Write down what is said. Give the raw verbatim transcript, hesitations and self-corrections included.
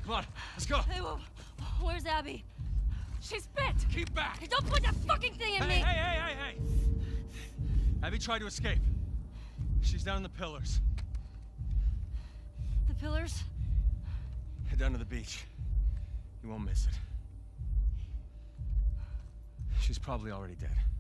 Come on, let's go. Hey, whoa, where's Abby? She's bit! Keep back! Hey, don't put that fucking thing in hey, me! Hey, hey, hey, hey, hey! Abby tried to escape. She's down in the pillars. The pillars? Head down to the beach. You won't miss it. She's probably already dead.